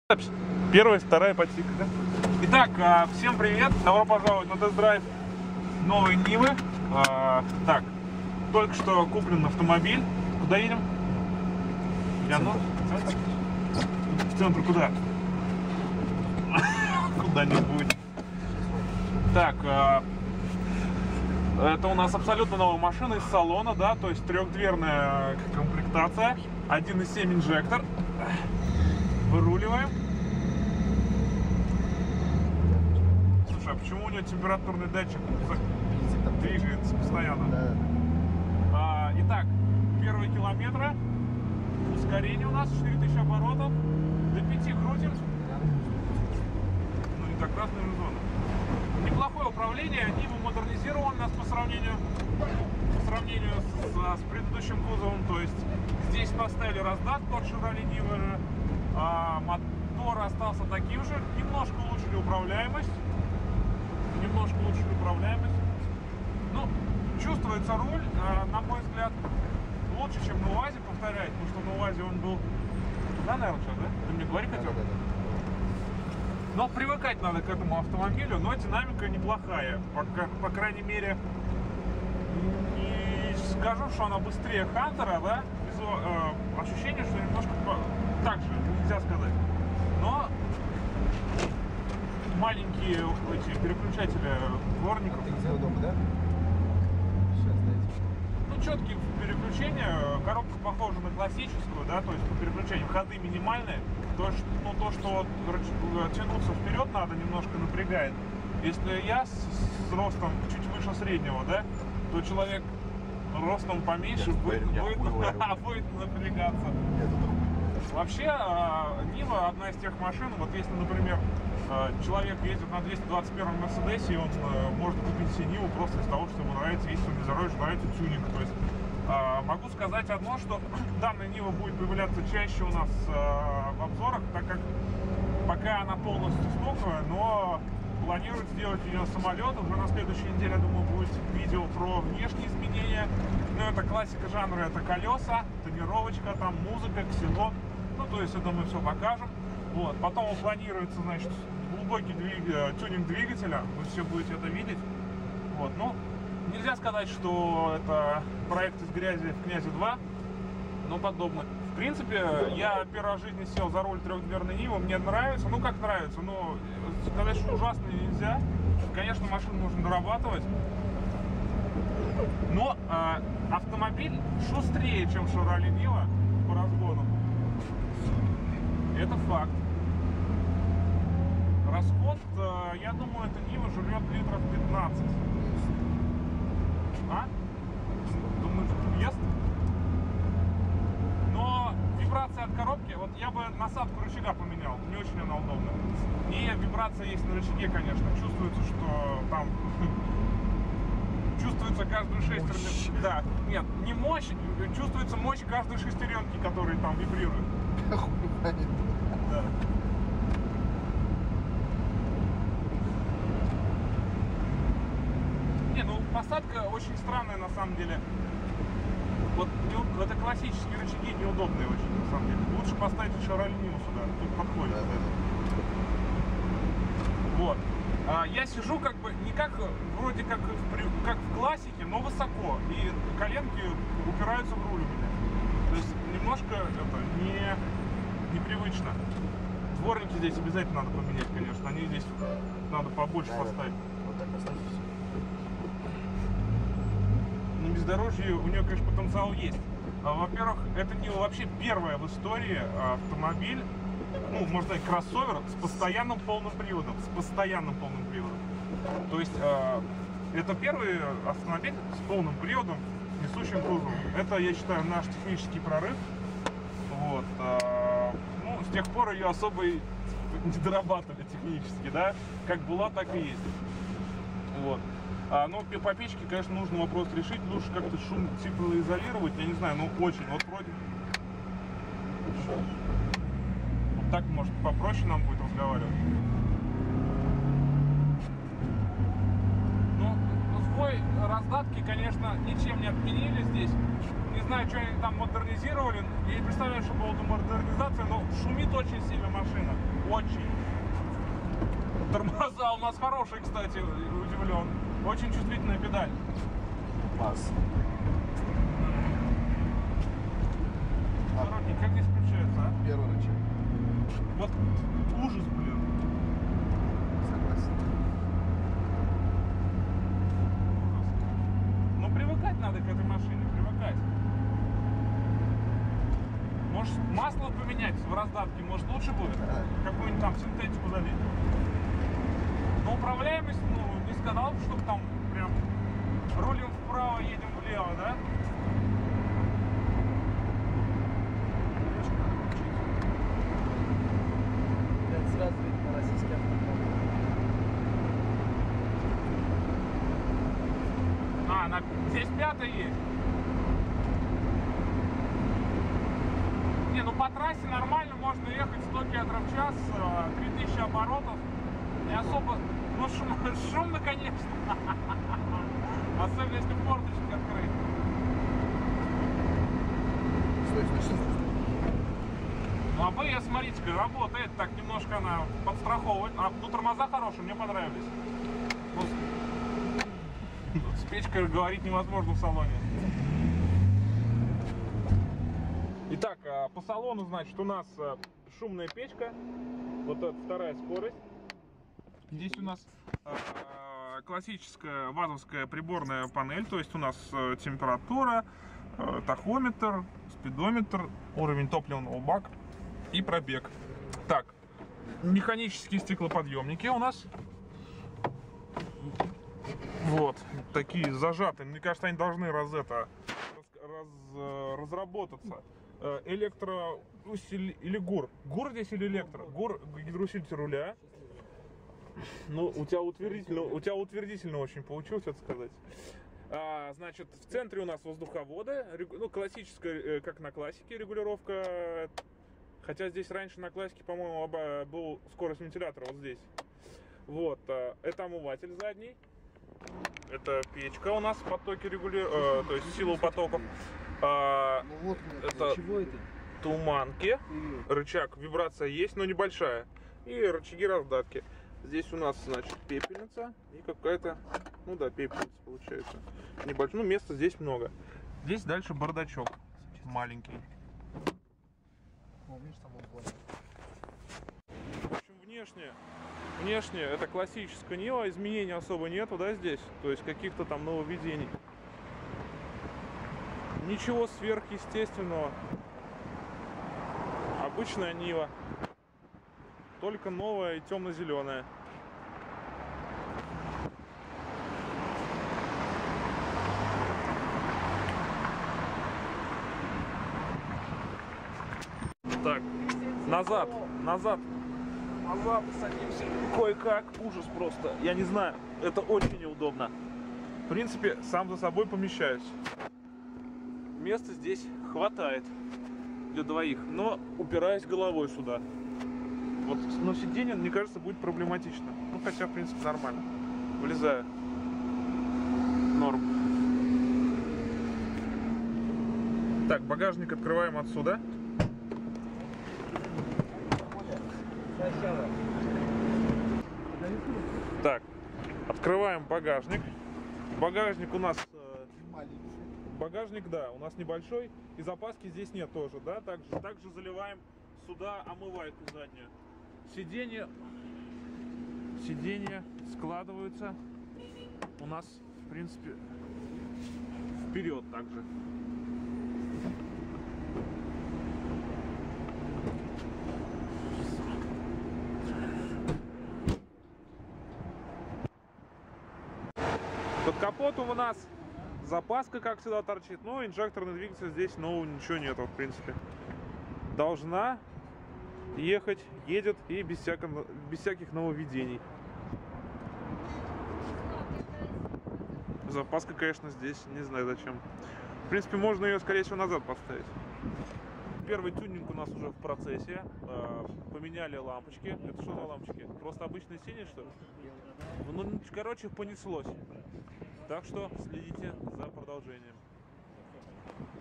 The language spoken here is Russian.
Первая, вторая подсека, да? Итак, всем привет! Добро пожаловать на тест-драйв новой Нивы. Так, только что куплен автомобиль. Куда едем? В центр куда? Куда-нибудь. Так, это у нас абсолютно новая машина из салона, да, то есть трехдверная комплектация, 1.7 инжектор. Выруливаем. Слушай, а почему у нее температурный датчик двигается постоянно? Итак, первые километры. Ускорение у нас 4000 оборотов. До 5 крутим. Ну не так разные зоны. Неплохое управление. Нива модернизирован у нас по сравнению с предыдущим кузовом. То есть здесь поставили раздатку от Chevrolet Niva. Мотор остался таким же. Немножко улучшили управляемость. Ну, чувствуется руль, на мой взгляд, лучше, чем на УАЗе, повторяю, потому что на УАЗе он был... Да, наверное, сейчас, да? Ты мне говори хотел? Но привыкать надо к этому автомобилю, но динамика неплохая. По крайней мере, не скажу, что она быстрее Хантера, да? Ощущение, что немножко так же, нельзя сказать. Но маленькие эти переключатели дворников. Удобно, да? Ну, четкие переключения. Коробка похожа на классическую, да, то есть по переключениям ходы минимальные. То, что тянуться вперед надо, немножко напрягает. Если я с ростом чуть выше среднего, да, то человек ростом поменьше будет напрягаться. Вообще, Нива одна из тех машин, вот если, например, человек ездит на 221-м Мерседесе, и он может купить себе Ниву просто из того, что ему нравится, ездить по бездорожью, нравится тюнинг. То есть могу сказать одно, что данная Нива будет появляться чаще у нас в обзорах, так как пока она полностью стоковая, но планируют сделать ее самолет. Уже на следующей неделе, я думаю, будет видео про внешние изменения. Ну, это классика жанра, это колеса, тонировочка, там музыка, ксенон. Ну, то есть это мы все покажем. Вот. Потом планируется, значит, глубокий тюнинг двигателя. Вы все будете это видеть. Вот. Ну, нельзя сказать, что это проект из грязи в князе 2, но подобно. В принципе, я первый раз в жизни сел за руль трехдверной Нивы. Мне нравится. Ну, как нравится, но сказать, что ужасно нельзя. Конечно, машину нужно дорабатывать. Но автомобиль шустрее, чем Chevrolet Niva по разгону. Это факт. Расход, я думаю, эта Нива жрет литров 15. Думаешь, ест? Но вибрация от коробки, вот я бы насадку рычага поменял, не очень она удобна. И вибрация есть на рычаге, конечно. Чувствуется, что там чувствуется каждую шестерню. Да, нет, не мощь, чувствуется мощь каждой шестеренки, которые там вибрируют. Да. Не, ну посадка очень странная на самом деле. Вот это классические рычаги неудобные очень, на самом деле. Лучше поставить Chevrolet Niva сюда, тут подходит. Вот. Я сижу как бы не как вроде как в классике, но высоко. И коленки упираются в руль у меня. То есть немножко это непривычно. Дворники здесь обязательно надо поменять, конечно. Они здесь надо побольше поставить. Вот так поставить все. На бездорожье у нее, конечно, потенциал есть. Во-первых, это не вообще первая в истории автомобиль, ну, можно сказать, кроссовер с постоянным полным приводом. То есть это первый автомобиль с полным приводом, несущим кузовом. Это, я считаю, наш технический прорыв. Вот. Ну, с тех пор ее особо и не дорабатывали технически, да? Как была, так и есть. Вот. Но по печке, конечно, нужно вопрос решить. Лучше как-то шум теплоизолировать, я не знаю, ну очень. Вот вроде. Вот так, может, попроще нам будет разговаривать. Ну, сбой раздатки, конечно, ничем не отменили здесь. Не знаю, что они там модернизировали. Я не представляю, что была модернизация, но шумит очень сильно машина. Очень. Тормоза у нас хорошие, кстати, удивлен. Очень чувствительная педаль. Класс. Дорогие, как здесь включается, а? Первый рычаг. Вот ужас, блин. Согласен. Ужас. Ну, привыкать надо к этой машине, привыкать. Может, масло поменять в раздатке, может, лучше будет? Какую-нибудь там синтетику залить. Но управляемость, ну, не сказал бы, чтобы там прям рулим вправо, едем влево, да? Сразу видно российский автопром. Здесь пятый есть. Не, ну по трассе нормально можно ехать 100 км в час, 3000 оборотов. Не особо, ну шумно, конечно. Особенно если форточек открыть. Стой. Ну АБС, смотрите, работает, так немножко она подстраховывает. Ну тормоза хорошие, мне понравились. Ну, с печкой говорить невозможно в салоне. Итак, по салону, значит, у нас шумная печка. Вот это вторая скорость. Здесь у нас классическая вазовская приборная панель. То есть у нас температура, тахометр, спидометр, уровень топливного бака и пробег. Так, механические стеклоподъемники у нас. Вот, такие зажатые. Мне кажется, они должны разработаться. Электроусилитель или ГУР. ГУР здесь или электро? ГУР — гидроусилитель руля. Ну, у тебя утвердительно очень получилось это сказать. Значит, в центре у нас воздуховоды. Ну, классическая, как на классике, регулировка. Хотя здесь раньше на классике, по-моему, был скорость вентилятора вот здесь. Вот, это омыватель задний. Это печка у нас, потоки регулируют, то есть силу потоков. Ну вот, Это чего это? туманки. Рычаг, вибрация есть, но небольшая. И рычаги раздатки. Здесь у нас, значит, пепельница и какая-то, ну да, пепельница получается. Небольшое, ну места здесь много. Здесь дальше бардачок маленький. Помнишь, там он В общем, внешне это классическая Нива, изменений особо нету, да, здесь? То есть каких-то там нововведений. Ничего сверхъестественного. Обычная Нива. Только новая и темно-зеленая. Так, назад садимся. Кое-как, ужас просто. Я не знаю, это очень неудобно. В принципе, сам за собой помещаюсь. Места здесь хватает для двоих, но упираюсь головой сюда. Вот, но сиденье, мне кажется, будет проблематично. Ну, хотя, в принципе, нормально. Вылезаю. Норм. Так, багажник открываем отсюда. Так, открываем багажник. Багажник у нас... Багажник, да, у нас небольшой. И запаски здесь нет тоже, да. Также заливаем сюда омывайку заднюю. Сиденья складываются у нас, в принципе, вперед также. Под капотом у нас запаска, как всегда, торчит. Но инжекторный двигатель здесь нового ничего нету, в принципе. Должна ехать, едет и без всяких нововведений. Запаска, конечно, здесь не знаю зачем. В принципе, можно ее, скорее всего, назад поставить. Первый тюнинг у нас уже в процессе. Поменяли лампочки. Это что за лампочки? Просто обычные синие, что ли? Ну, короче, понеслось. Так что следите за продолжением.